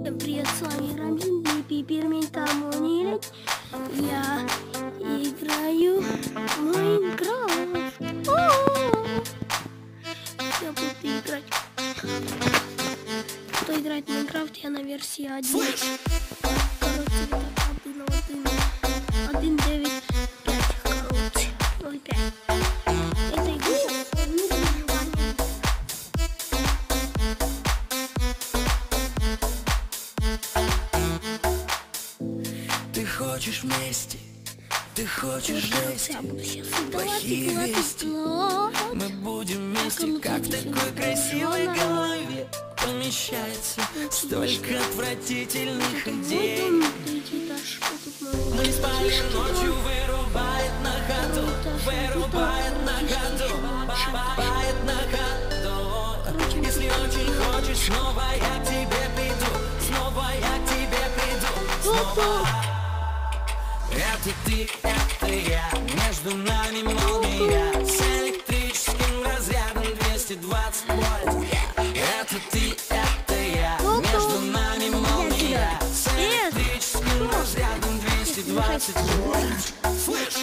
Всем привет, с вами Рамзин, Пипермень, кому не лень. Я играю в Майнкрафт. Я буду играть. Кто играет в Майнкрафт, я на версии 1. Короче, так, 1.9.5. Короче, 0.5. Это игра. Ты хочешь вместе, ты хочешь жести, плохие вести. Мы будем вместе, как в такой красивой голове помещается столько отвратительных идей. Мы спали ночью, вырубает на ходу, вырубает на ходу, бабает на ходу. Если очень хочешь, снова я к тебе приду, снова я к тебе приду, снова. Это ты, это я, между нами молния, с электрическим разрядом 220 вольт. Это ты, это я, между нами молния, с электрическим разрядом 220 вольт. Слышь?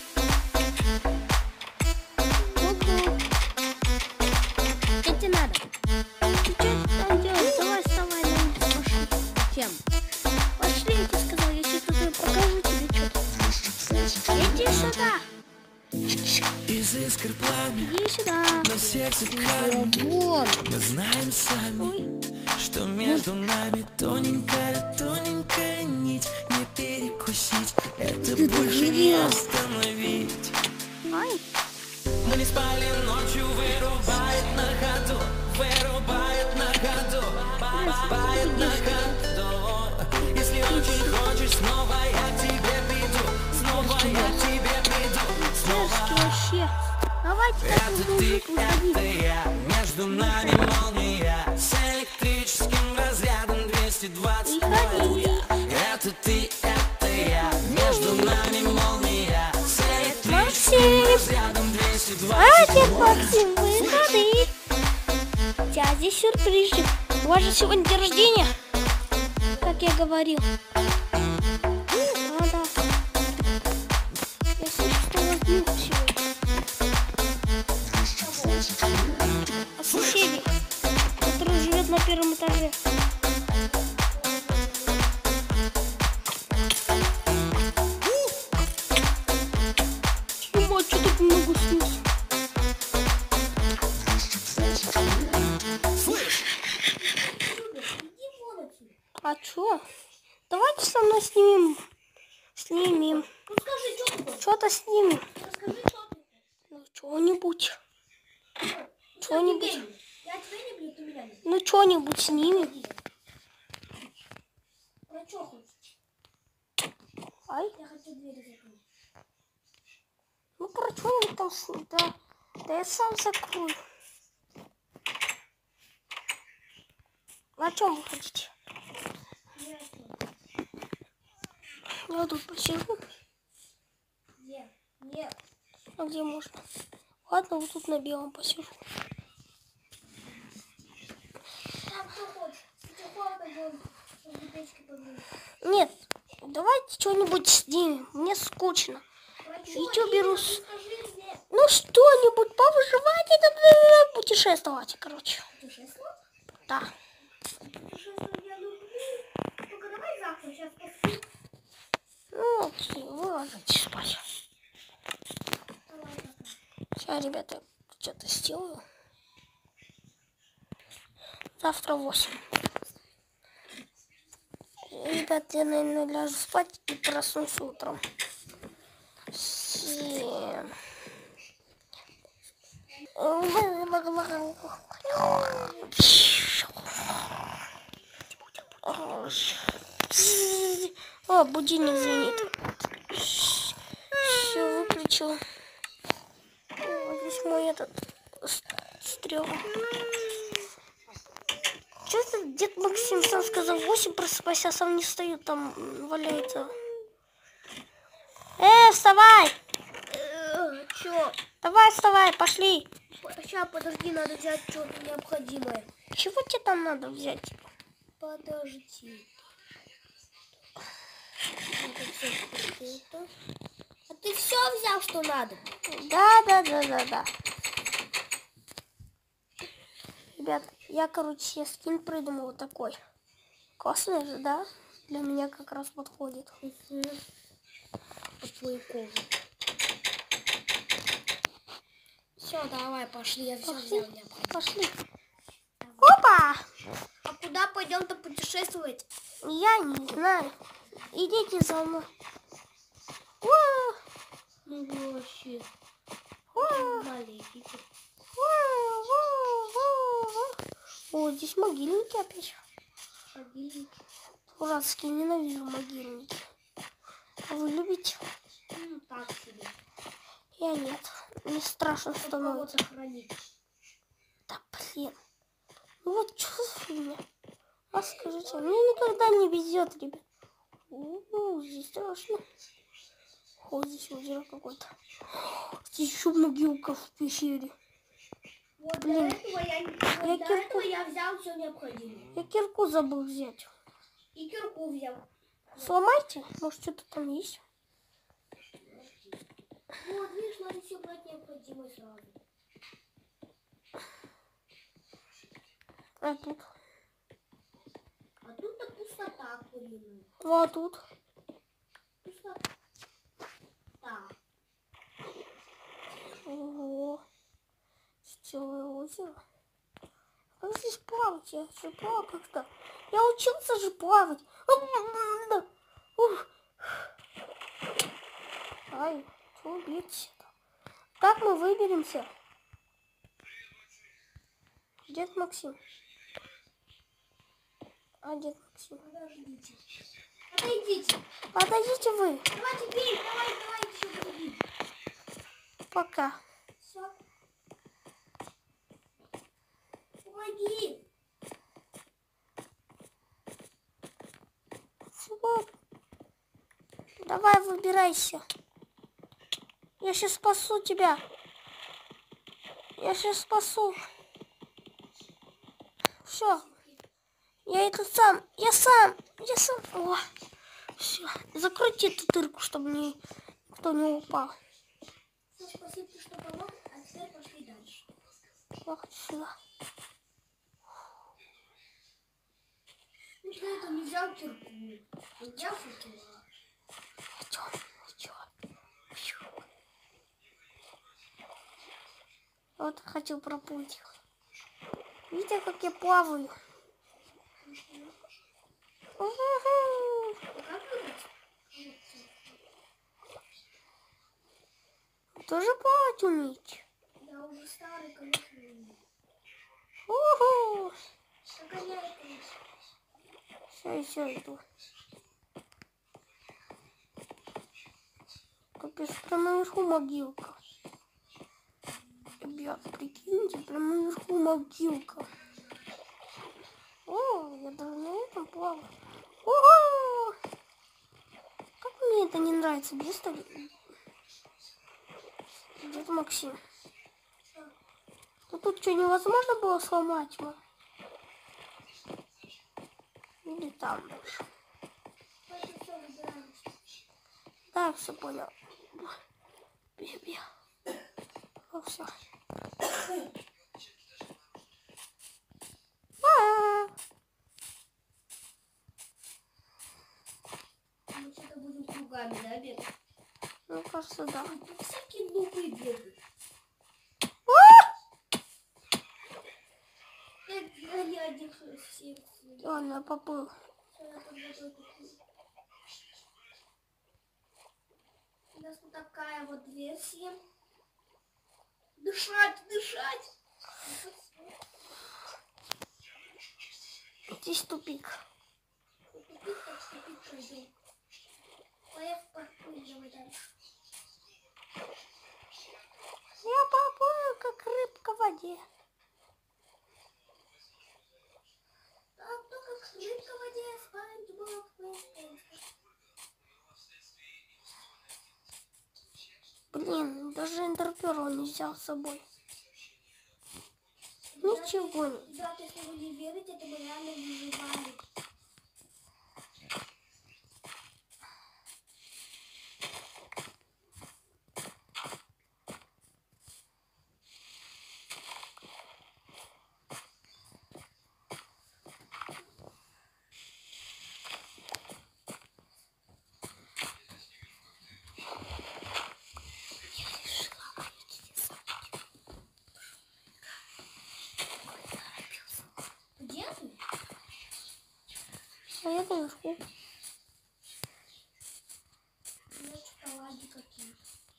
Что тебе надо? Ты что там делаешь? Давай, вставай, пошли. Чем? Пошли, я тебе сказал, я тебе покажу тебе что-то. Иди сюда. Из искр пламя, Иди сюда. на сердце камень. Мы знаем сами, что между нами тоненькая, тоненькая нить. Не перекусить, это больше не остановить. Ай. Мы не спали ночью, вырубает на ходу, вырубает на ходу, бабает на ходу. Если очень хочешь, снова я к тебе приду, снова я к тебе приду, Дерзкий вообще. Давайте это такую ты, музыку это уходи. я, между нами молния, с электрическим разрядом 220 вольт. Это ты, это я, между нами молния, с электрическим разрядом 220 А, дед вольт. Максим, выходи. У тебя здесь сюрпризик. У вас же сегодня день рождения, как я говорил. А, да. Я слышу, что у вас днюх сегодня. А соседи, который живет на первом этаже. Мать, что так много снизу? А чё? Давайте со мной снимем. Снимем. Ну скажи, что ты хочешь? Что-то снимем. Расскажи, что ты хочешь. Ну, что-нибудь. Что-нибудь. Я тебя не бью, ты меня не бьешь. Ну, что-нибудь снимем. Про что хочешь? Ай. Я хочу двери закрыть. Ну, про что-нибудь там да. Да я сам закрою. На чем вы хотите? Я тут посижу. Где? Нет. А где можно? Ладно, вот тут на белом посижу. Там что хочешь? Если холодно, вон, возле печки погреешь. Нет, давайте что-нибудь снимем. Мне скучно. Про чё? Видео беру с... Скажи мне. Ну, что-нибудь повыживать и путешествовать, короче. Путешествовать? Да. Путешествовать я люблю. Только давай завтра, сейчас посплю. Ну, окей, вы ложитесь спать. Давай завтра. Сейчас, ребята, что-то сделаю. Завтра в 8. Ребят, я, наверное, ляжу спать и проснусь утром. 7. О, будильник звенит. Все, выключил. О, здесь мой этот стрел. Что-то дед Максим сам сказал 8 просыпайся, а сам не встает, там валяется. Вставай! Чё? Давай, вставай, пошли. Сейчас, подожди, надо взять что-то необходимое. Чего тебе там надо взять? Подожди. А ты все взял, что надо? Да. Ребят, я, короче, скин придумал вот такой. Классный же, да? Для меня как раз подходит. Под твою кожу. Все, давай, пошли. Я все взял. Пошли. Опа! А куда пойдем-то путешествовать? Я не знаю. Идите за мной. Ну вообще. Маленький. О, здесь могильники опять. Могильники. Дурацкие, ненавижу могильники. А вы любите? Ну, так себе. Я нет. Мне страшно становится. Да блин. Ну вот что за фигня? А скажите, мне никогда не везет, ребят. Здесь страшно. О, здесь озеро какое-то. Здесь еще могилка в пещере. Вот блин, я взял все необходимое. Я кирку забыл взять. И кирку взял. Сломайте, может что-то там есть. Вот, видишь, надо все брать необходимое сразу. А тут? А тут-то пустота, куриная. А тут? Пустота. Ого. Целое озеро. Как здесь плавать? Я же плавал как-то. Я учился же плавать. Ай, что убиться-то? Как мы выберемся? Дед Максим. А, дед Максим. Подождите. Подойдите. Подойдите вы. Давайте бей, давай еще подойди. Пока. Все. Помоги. Всего. Давай, выбирайся. Я сейчас спасу тебя. Я сейчас спасу. Все. Я иду сам. Я сам. О, все. Закройте эту дырку, чтобы никто не упал. Все, спасибо, что помог. А теперь пошли дальше. Ох, сюда. Почему это не взял кирку? Не взял кирку. Вот хотел проплыть. Видите, как я плаваю? Тоже плавать умеете? Я уже старый, конечно. Все, иду. Капец, прямо наверху могилка. Ребят, прикиньте, прямо наверху могилка. О, я даже на этом плаваю. Ого! Как мне это не нравится, где стоит? Дед Максим. Ну тут что, невозможно было сломать его? Или там дальше? Да, все понял. Бей. Ну все. Мы что-то будем кругами, да, бегать? Ну, кажется, да. Тут всякие нубы бегают. Я один всех. Ладно, я поплыл. У нас вот такая вот версия. Дышать. Здесь тупик. Тупик, так тупик пройдем. Поехали дальше. Я поплыл, как рыбка в воде. А кто как рыбка в воде, спать Бог. Блин, даже эндерперл не взял с собой. Ничего не. Ребята, если вы не верите, это мы реально выживали. А я наверху. Ну, шоколади какие.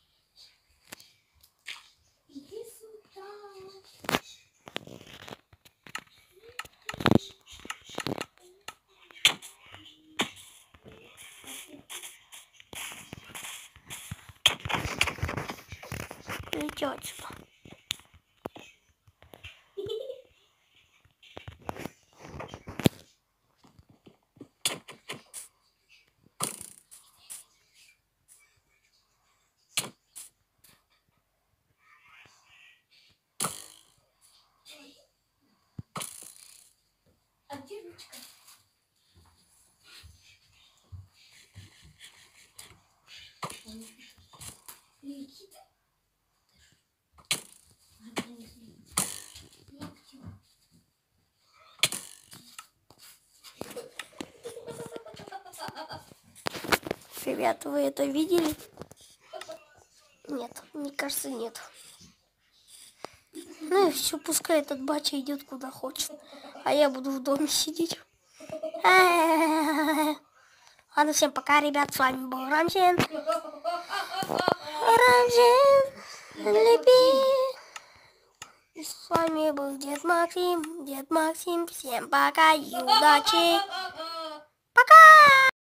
Иди сюда. Иди отсюда. А где ручка? Никита. Ребята, вы это видели? Нет, мне кажется, нет. Ну и все, пускай этот батя идет куда хочет. А я буду в доме сидеть. Ладно, всем пока, ребят. С вами был Рамзен. Рамзен, лепи. И с вами был Дед Максим. Дед Максим. Всем пока и удачи.